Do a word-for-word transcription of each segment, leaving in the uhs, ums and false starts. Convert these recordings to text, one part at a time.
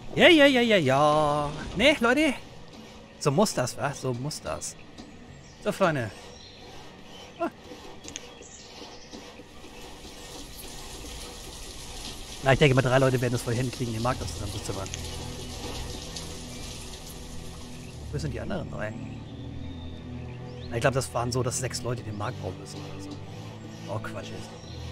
Ja, ja, ja, ja, ja. Ne, Leute. So muss das, was? So muss das. So, Freunde. Ah. Na, ich denke mal, drei Leute werden es voll hinkriegen, den Markt zusammenzuzimmern. Wo sind die anderen drei? Na, ich glaube, das waren so, dass sechs Leute den Markt bauen müssen oder so. Oh, Quatsch ist.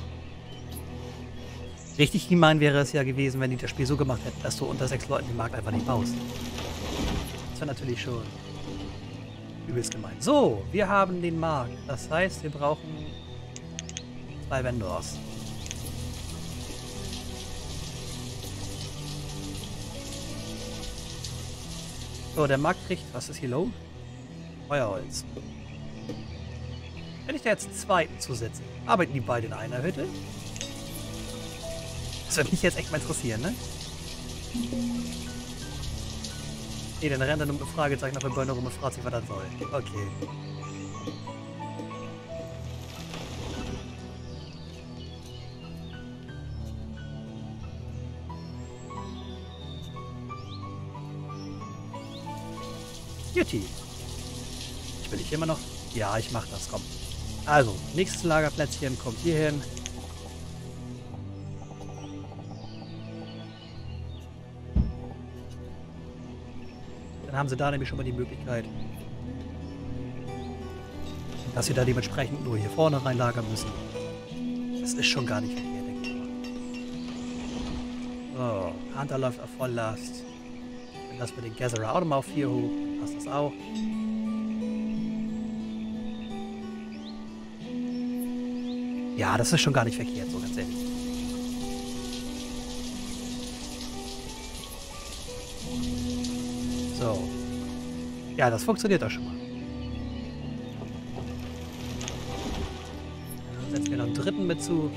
Richtig gemein wäre es ja gewesen, wenn die das Spiel so gemacht hätten, dass du unter sechs Leuten den Markt einfach nicht baust. Das wäre natürlich schon übelst gemein. So, wir haben den Markt. Das heißt, wir brauchen zwei Vendors. So, der Markt kriegt, was ist hier low? Feuerholz. Wenn ich da jetzt einen zweiten zusetze, arbeiten die beide in einer Hütte? Das würde mich jetzt echt mal interessieren, ne? Ne, dann rennt er nur mit Fragezeichen auf der Burner rum und fragt sich, was das soll. Okay. Juti. Ich will ich immer noch... Ja, ich mach das, komm. Also, nächstes Lagerplätzchen kommt hier hin. Dann haben sie da nämlich schon mal die Möglichkeit, dass sie da dementsprechend nur hier vorne reinlagern müssen. Das ist schon gar nicht verkehrt, denke ich mal. So, Hunter läuft auf Volllast. Dann lassen wir den Gatherer auch nochmal auf vier hoch. Dann passt das auch. Ja, das ist schon gar nicht verkehrt, so ganz ehrlich. So. Ja, das funktioniert doch schon mal. Dann setzen wir noch einen dritten mit zu.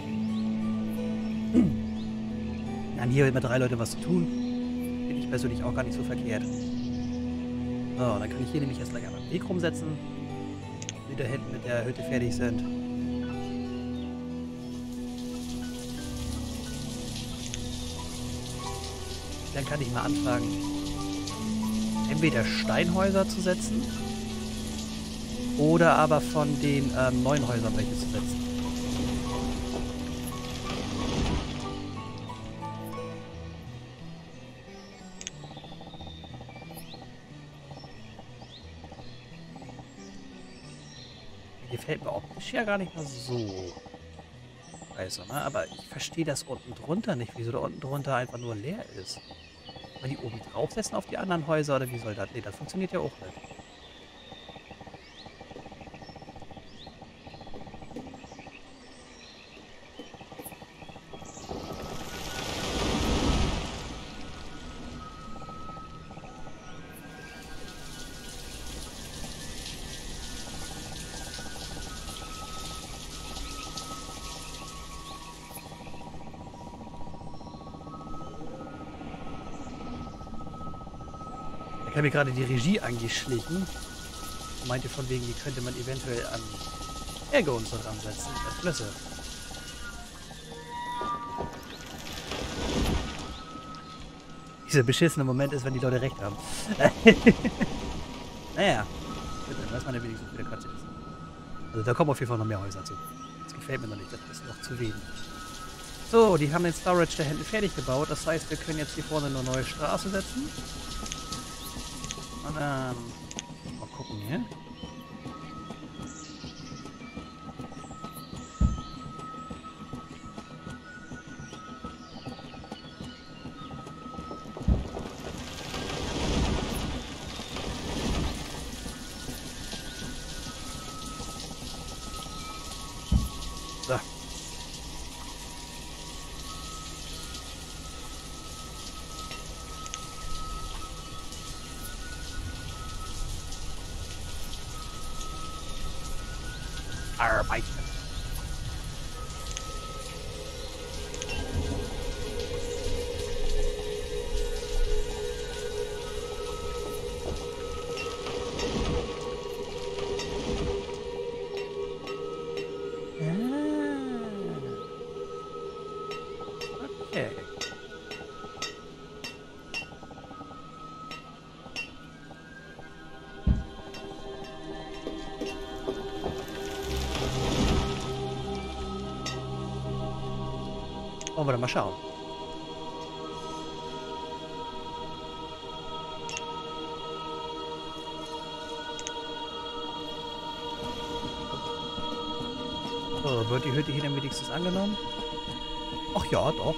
Dann hier mit drei Leute was zu tun. Finde ich persönlich auch gar nicht so verkehrt. So, dann kann ich hier nämlich erst gleich einmal einen Weg rumsetzen. Die da hinten mit der Hütte fertig sind. Dann kann ich mal anfangen, entweder Steinhäuser zu setzen oder aber von den ähm, neuen Häusern welche zu setzen. Gefällt mir optisch ja gar nicht mal so. Also, ne? Aber ich verstehe das unten drunter nicht, wieso da unten drunter einfach nur leer ist. Mal die oben draufsetzen auf die anderen Häuser oder wie soll das? Nee, das funktioniert ja auch nicht. Ich habe mir gerade die Regie angeschlichen. Meinte von wegen, die könnte man eventuell an Ergo und so ransetzen. Als Flüsse. Dieser beschissene Moment ist, wenn die Leute recht haben. Naja. Gut, dann weiß man ja wenigstens, wie der Quatsch ist. Also da kommen auf jeden Fall noch mehr Häuser zu. Das gefällt mir noch nicht, das ist noch zu wenig. So, die haben den Storage da hinten fertig gebaut. Das heißt, wir können jetzt hier vorne eine neue Straße setzen. Und dann mal gucken hier. So. Arbeit. Okay. wir dann mal schauen. So, wird die Hütte hier denn wenigstens angenommen? Ach ja, doch.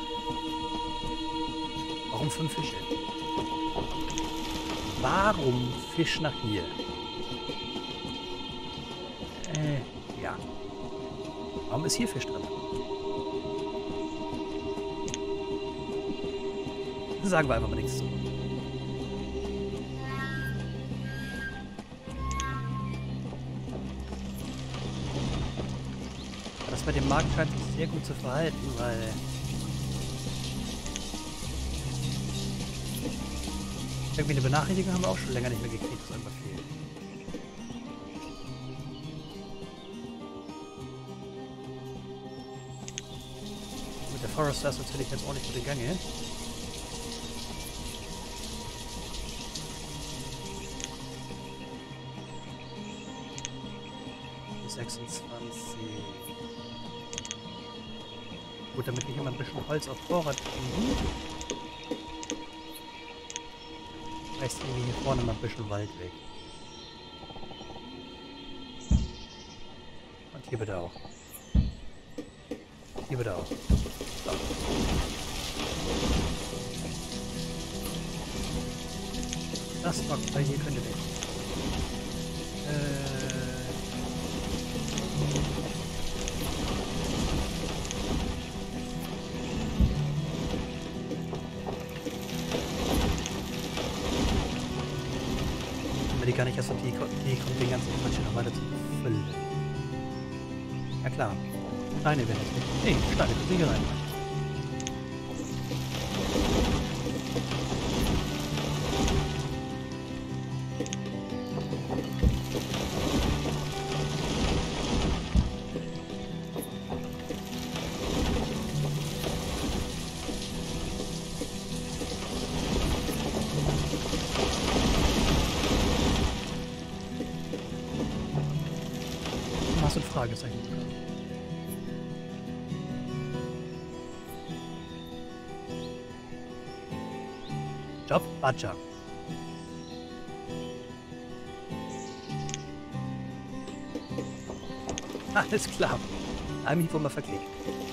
Warum fünf Fische? Warum Fisch nach hier? Äh, ja. Warum ist hier Fisch drin? Sagen wir einfach mal nichts zu. Das bei dem Markt scheint sich sehr gut zu verhalten, weil irgendwie eine Benachrichtigung haben wir auch schon länger nicht mehr gekriegt, dass irgendwas fehlt. Mit der Forester ist natürlich jetzt auch nicht so die Gange. sechsundzwanzig. Gut, damit wir hier mal ein bisschen Holz auf Vorrat kriegen. Reißt irgendwie hier vorne mal ein bisschen Wald weg. Und hier bitte auch. Hier bitte auch. So. Das mag, weil hier könnte weg. Äh. Die gar nicht erst auf die, die kommt den ganzen Quatsch noch weiter zu füllen. Ja klar. Steine werden jetzt nicht. Nee, Steine können hier rein. Ein Fragezeichen. Job, Badger. Alles klar. Einmal hier mal verklickt.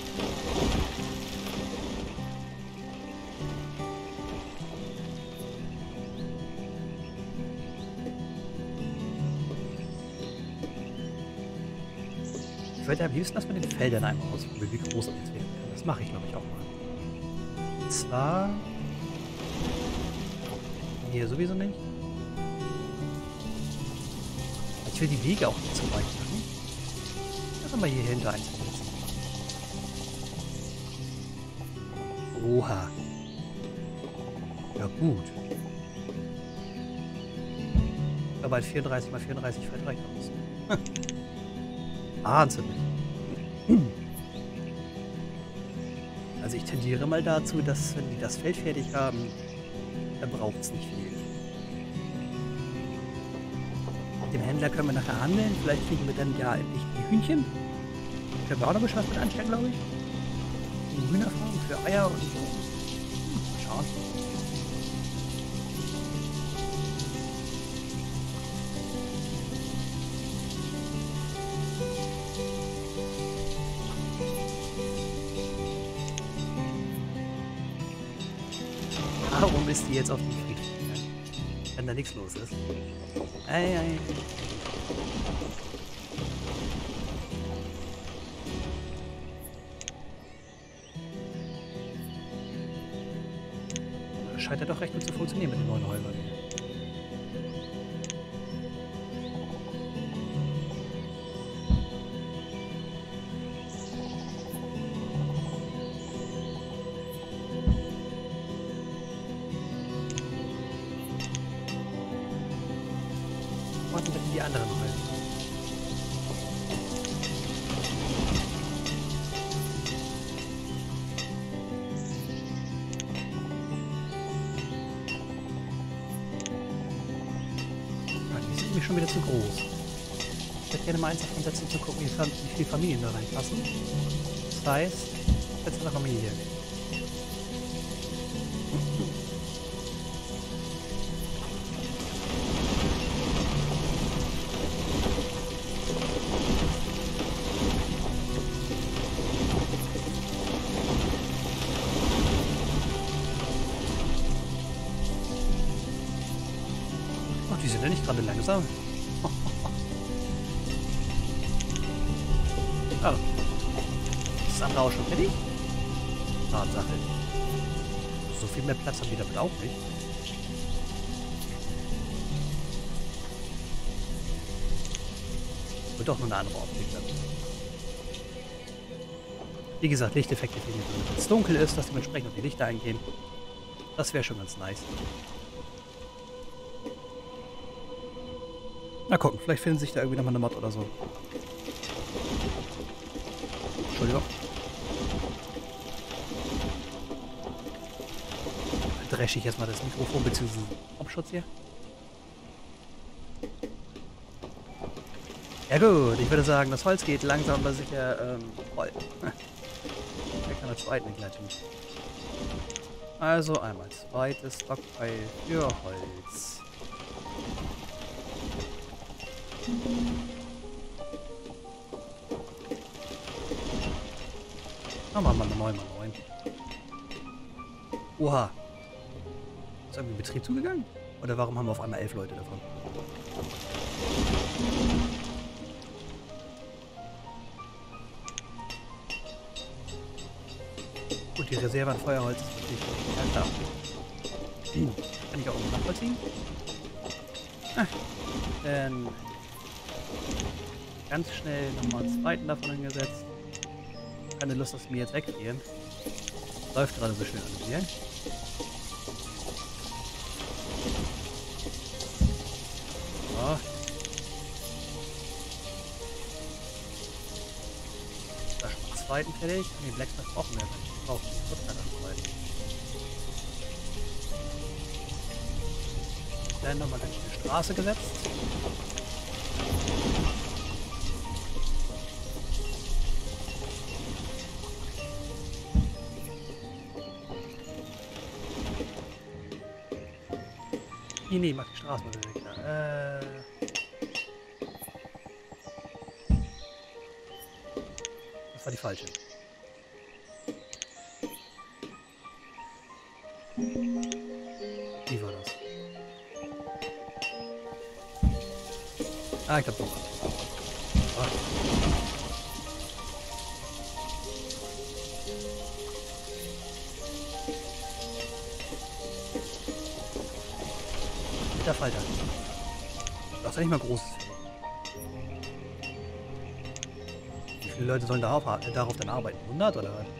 Ich würde am liebsten das mit den Feldern einmal ausprobieren, wie groß das jetzt werden kann. Das mache ich, glaube ich, auch mal. Und zwar... Hier sowieso nicht. Ich will die Wege auch nicht zu weit machen. Lass mal hier hinter eins setzen. Oha. Ja gut. Aber halt vierunddreißig mal vierunddreißig Feld reicht aus. Wahnsinnig. Also ich tendiere mal dazu, dass wenn die das Feld fertig haben, dann braucht es nicht viel. Mit dem Händler können wir nachher handeln. Vielleicht kriegen wir dann ja endlich die Hühnchen. Können wir auch noch was mit anstellen, glaube ich. Die Hühnerfarm für Eier und so. Hm, schauen. Warum ist die jetzt auf dem Friedhof? Wenn da nichts los ist. Ei, ei. Scheint ja doch recht gut zu funktionieren mit den neuen Häusern. Was sind denn die anderen Häuser? Schon wieder zu groß. Ich hätte gerne mal eins davon setzen, zu gucken, wie viele Familien da reinpassen. Das heißt, jetzt eine Familie. die sind ja nicht gerade langsam. Oh. Ist das andere auch schon fertig? Tatsache. So viel mehr Platz haben die damit auch nicht. Wird doch nur eine andere Optik dann. Wie gesagt, Lichteffekte fehlen drin. Wenn es dunkel ist, dass dementsprechend auch die Lichter eingehen. Das wäre schon ganz nice. Na gucken, vielleicht finden sich da irgendwie nochmal eine Mod oder so. Entschuldigung. Dann dresche ich jetzt mal das Mikrofon bzw. Kopfschutz hier. Ja gut, ich würde sagen, das Holz geht langsam aber sicher ähm, voll. Der kann das zweite gleich nicht. Also einmal zweites Stockpile für Holz. Dann machen wir mal neun mal neun. Oha. Ist irgendwie Betrieb zugegangen? Oder warum haben wir auf einmal elf Leute davon? Gut, die Reserve an Feuerholz ist natürlich ja klar. Hm. Kann ich auch noch nachvollziehen. Ah, dann ganz schnell nochmal einen zweiten davon hingesetzt. Keine Lust, dass wir jetzt wegfrieren. Läuft gerade so schön alles hier. So. Da schon mal einen zweiten fertig. Und den Blacksmith brauchen wir nicht. Wir brauchen den Futter zweiten. Dann nochmal ganz schnell Straße gesetzt. Nee, nee, mach die Straße mal weg. Äh. Das war die falsche. Wie war das? Ah, ich glaube doch. Ah. Der Falter. Das ist ja nicht mal groß. Wie viele Leute sollen darauf, äh, darauf dann arbeiten? hundert oder was?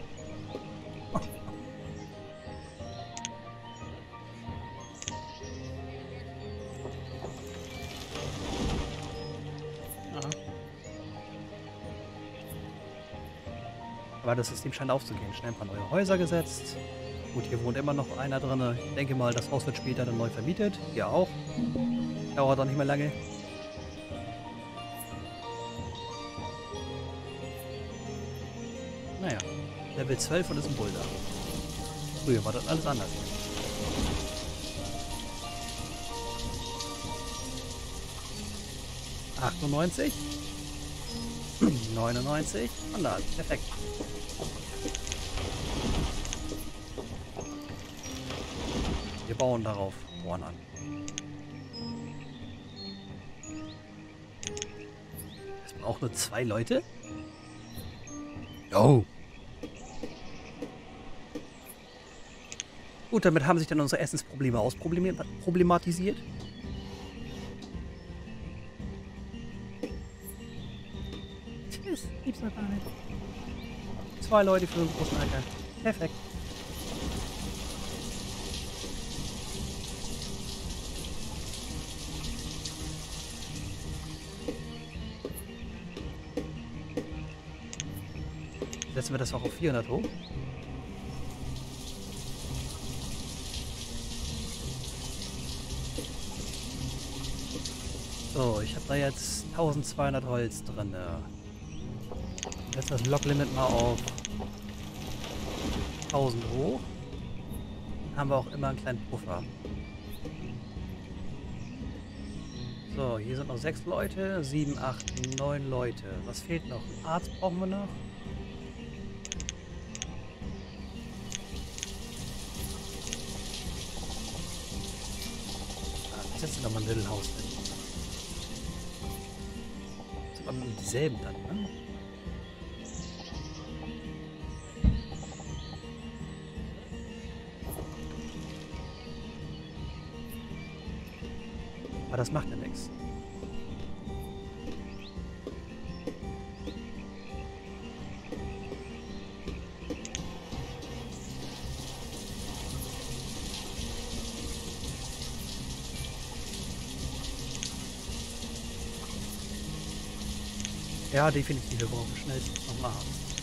Aha. Aber das System scheint aufzugehen. Schnell ein paar neue Häuser gesetzt. Gut, hier wohnt immer noch einer drin. Ich denke mal, das Haus wird später dann neu vermietet. Hier auch. Dauert auch nicht mehr lange. Naja, Level zwölf und ist ein Boulder. Früher war das alles anders. achtundneunzig. neunundneunzig. hundert. Perfekt. Wir bauen darauf Bohren an. Es braucht nur zwei Leute? Oh. Gut, damit haben sich dann unsere Essensprobleme ausproblematisiert. Tschüss, gibt's noch gar nicht. Zwei Leute für einen großen Acker. Perfekt. Setzen wir das auch auf vierhundert hoch. So, ich habe da jetzt eintausendzweihundert Holz drin. Jetzt das Log-Limit mal auf tausend hoch. Dann haben wir auch immer einen kleinen Puffer. So, hier sind noch sechs Leute, sieben, acht, neun Leute. Was fehlt noch? Einen Arzt brauchen wir noch. Ich setze nochmal ein Little House hin. Das sind aber dieselben dann, ne? Aber das macht ja nichts. Ja, definitiv, wir brauchen schnellstens noch einen Arzt.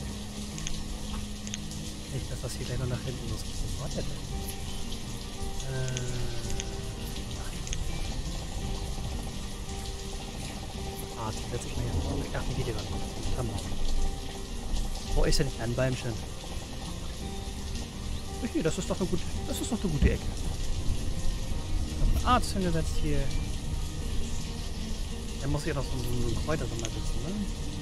Nicht, dass das hier gleich noch nach hinten losgeht. Was war der denn? Äh, nein. Arzt, setz ich mal hier vor. Ich dachte, die geht ja gar nicht. Come on. Wo ist denn ein Bäumchen? Okay, das ist doch eine gute, das ist doch eine gute Ecke. Ich habe einen Arzt hingesetzt hier. Der muss hier noch so, so, so ein Kräutersammler sitzen, ne?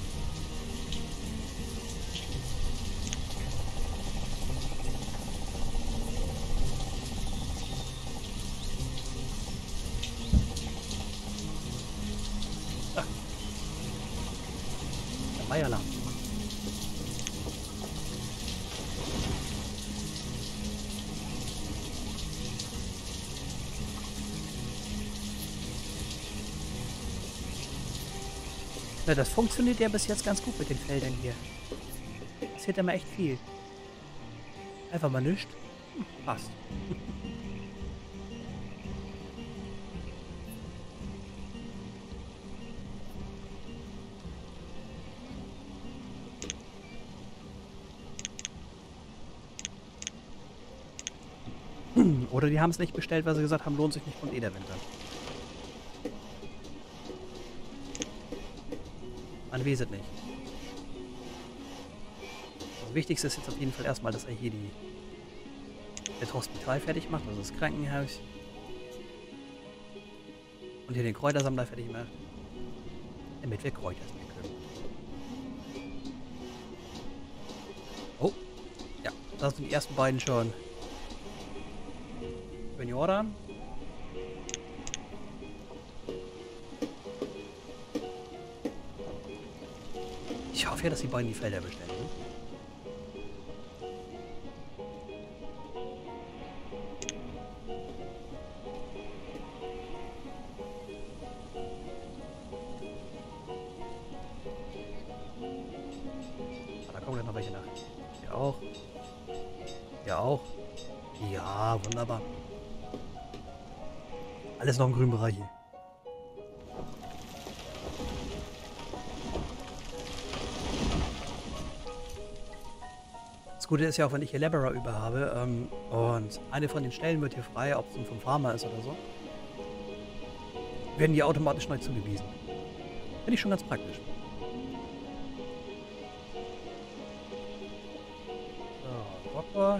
Ach. Der Meierlamm. Na, das funktioniert ja bis jetzt ganz gut mit den Feldern hier. Das hält immer echt viel. Einfach mal nichts. Hm, passt. Oder die haben es nicht bestellt, weil sie gesagt haben, lohnt sich nicht, kommt eh der Winter. Man weiß es nicht. Das Wichtigste ist jetzt auf jeden Fall erstmal, dass er hier die, das Hospital fertig macht, also das Krankenhaus. Und hier den Kräutersammler fertig macht. Damit wir Kräuter sammeln können. Oh, ja, das sind die ersten beiden schon. Über Jordan. Ich hoffe ja, dass die beiden die Felder bestellen. Ne? Ah, da kommen gleich noch welche nach. Hier auch. Hier auch. Ja, wunderbar. Alles noch im grünen Bereich hier. Das Gute ist ja auch, wenn ich hier Laborer über habe ähm, und eine von den Stellen wird hier frei, ob es nun vom Farmer ist oder so, werden die automatisch neu zugewiesen. Finde ich schon ganz praktisch. So, Doktor.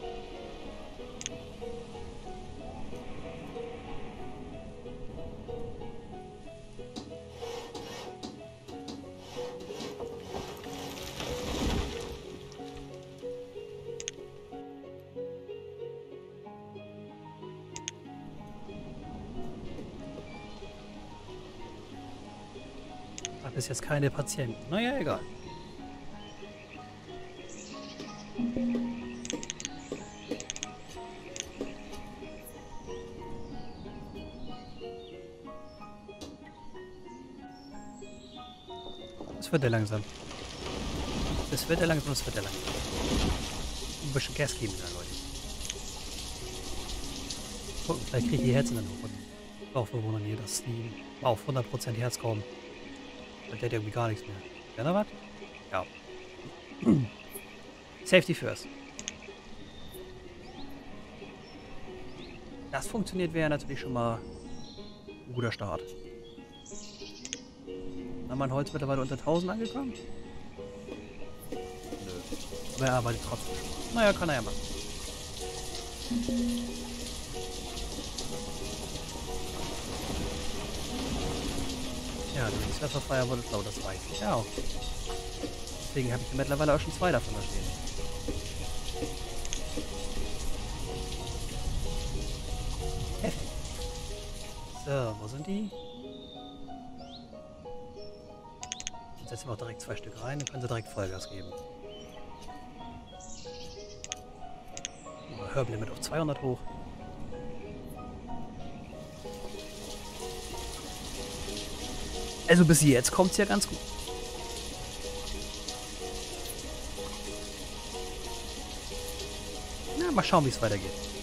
Bis jetzt keine Patienten. Naja, egal. Das wird ja langsam. Das wird ja langsam, das wird ja langsam. Ein bisschen Gas geben da, Leute. Gucken, vielleicht kriege ich die Herzen dann hoch. Bauchbewohner hier, dass die auf hundert Prozent Herz kommen. Und der hat irgendwie gar nichts mehr. Wäre noch was? Ja. Safety first. Das funktioniert, wäre natürlich schon mal ein guter Start. Haben wir ein Holz mittlerweile unter tausend angekommen? Nö. Aber er arbeitet trotzdem schon. Naja, kann er ja machen. Ja, du bist Wasserfeuer wurde blau, das weiß ich auch. Deswegen habe ich mittlerweile auch schon zwei davon da stehen. Heftig. So, wo sind die? Jetzt setzen wir auch direkt zwei Stück rein, dann können sie direkt Vollgas geben. Hörlimit auf zweihundert hoch. Also bis jetzt kommt es ja ganz gut. Na, mal schauen, wie es weitergeht.